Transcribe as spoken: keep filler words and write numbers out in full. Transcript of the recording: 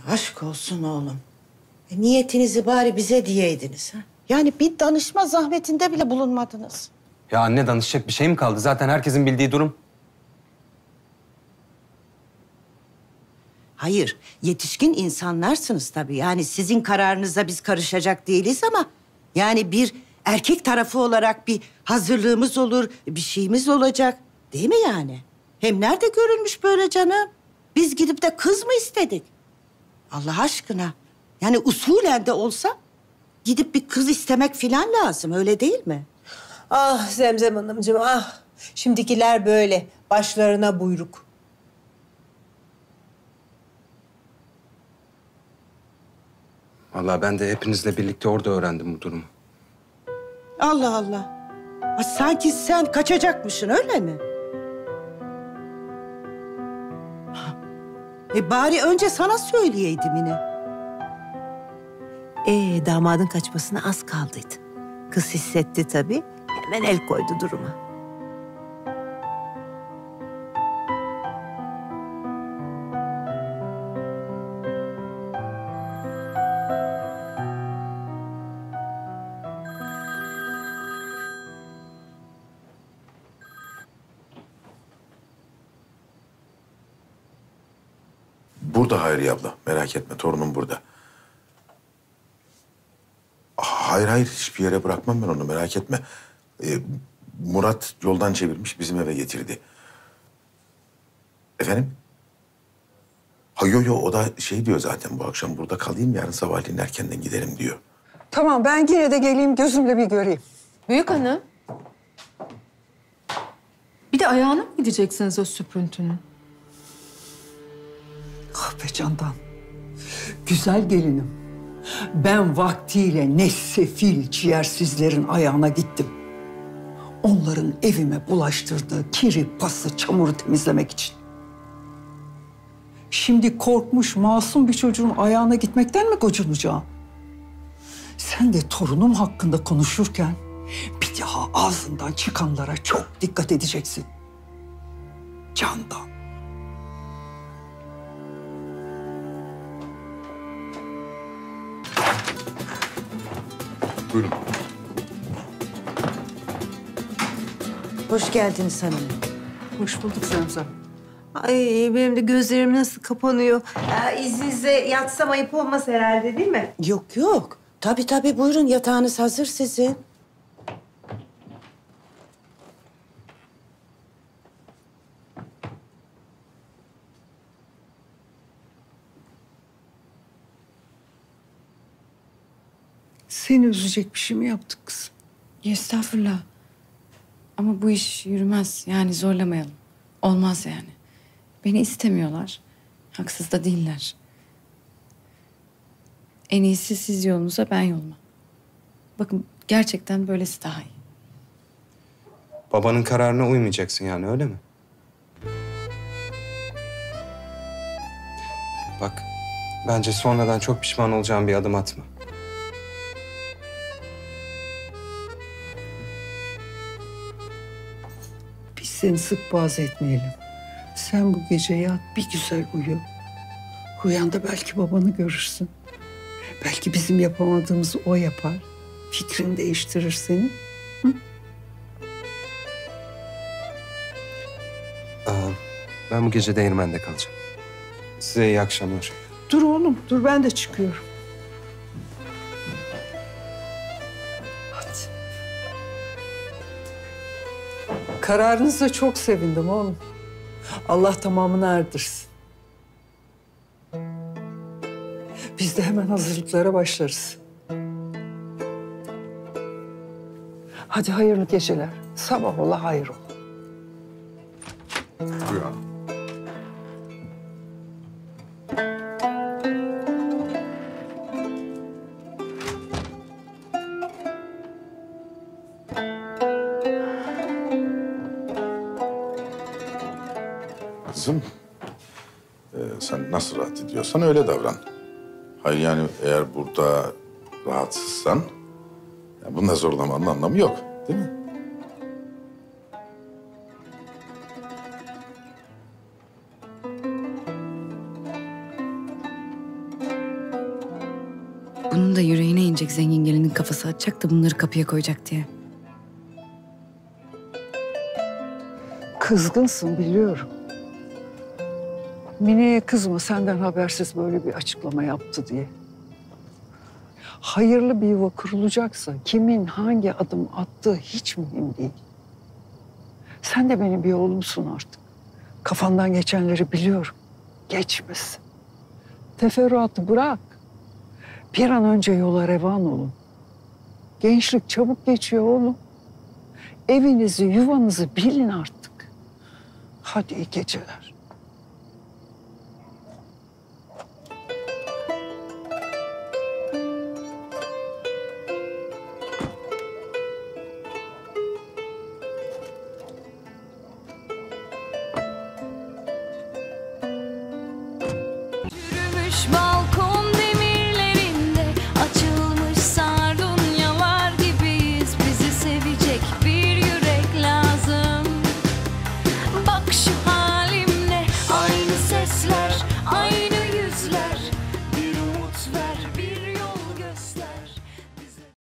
Aşk olsun oğlum. E, niyetinizi bari bize diyeydiniz ha? Yani bir danışma zahmetinde bile bulunmadınız. Ya anne, danışacak bir şey mi kaldı? Zaten herkesin bildiği durum. Hayır, yetişkin insanlarsınız tabii. Yani sizin kararınıza biz karışacak değiliz ama... yani bir erkek tarafı olarak bir hazırlığımız olur, bir şeyimiz olacak. Değil mi yani? Hem nerede görülmüş böyle canım? Biz gidip de kız mı istedik? Allah aşkına. Yani usulen de olsa gidip bir kız istemek falan lazım, öyle değil mi? Ah Zemzem Hanımcığım, ah. Şimdikiler böyle, başlarına buyruk. Vallahi ben de hepinizle birlikte orada öğrendim bu durumu. Allah Allah. Ha, sanki sen kaçacakmışsın, öyle mi? Ha, E bari önce sana söyleyeydim yine. Ee, damadın kaçmasına az kaldıydı. Kız hissetti tabii, hemen el koydu duruma. Burada Hayriye abla. Merak etme, torunum burada. Hayır hayır, hiçbir yere bırakmam ben onu, merak etme. Ee, Murat yoldan çevirmiş, bizim eve getirdi. Efendim? Ha yo yo, o da şey diyor zaten, bu akşam burada kalayım, yarın sabahleyin erkenden giderim diyor. Tamam, ben yine de geleyim, gözümle bir göreyim. Büyük hanım. Bir de ayağına mı gideceksiniz o süprüntünün? Ah be Candan. Güzel gelinim. Ben vaktiyle ne sefil ciğersizlerin ayağına gittim. Onların evime bulaştırdığı kiri, pası, çamuru temizlemek için. Şimdi korkmuş masum bir çocuğun ayağına gitmekten mi gocunacağım? Sen de torunum hakkında konuşurken bir daha ağzından çıkanlara çok dikkat edeceksin. Candan. Buyurun. Hoş geldiniz hanım. Hoş bulduk Zemzem. Ay benim de gözlerim nasıl kapanıyor. Ee, izninizle yatsam ayıp olmaz herhalde, değil mi? Yok yok. Tabii tabii, buyurun, yatağınız hazır sizin. Seni üzecek bir şey mi yaptık kızım? Estağfurullah. Ama bu iş yürümez. Yani zorlamayalım. Olmaz yani. Beni istemiyorlar. Haksız da değiller. En iyisi siz yolunuza, ben yoluma. Bakın gerçekten böylesi daha iyi. Babanın kararına uymayacaksın yani, öyle mi? Bak, bence sonradan çok pişman olacağın bir adım atma. Biz seni sık boğaz etmeyelim. Sen bu gece yat, bir güzel uyu. Rüyanda belki babanı görürsün. Belki bizim yapamadığımızı o yapar. Fikrini değiştirir senin. Hı? Aa, ben bu gece değirmende kalacağım. Size iyi akşamlar. Dur oğlum, dur ben de çıkıyorum. Hadi. Kararınıza çok sevindim oğlum. Allah tamamını erdirsin. Biz de hemen hazırlıklara başlarız. Hadi hayırlı geceler. Sabah ola hayır ol. Buyur hanım. Kızım, e, sen nasıl rahat ediyorsan öyle davran. Hayır yani, eğer burada rahatsızsan, ya bunda zorlamanın anlamı yok, değil mi? Bunun da yüreğine inecek zengin gelinin kafası atacak da bunları kapıya koyacak diye. Kızgınsın biliyorum. Mine'ye kızma senden habersiz böyle bir açıklama yaptı diye. Hayırlı bir yuva kurulacaksa kimin hangi adım attığı hiç mühim değil. Sen de benim bir oğlumsun artık. Kafandan geçenleri biliyorum. Geçmesin. Teferruatı bırak. Bir an önce yola revan olun. Gençlik çabuk geçiyor oğlum. Evinizi, yuvanızı bilin artık. Hadi iyi geceler. Yürümüş balkon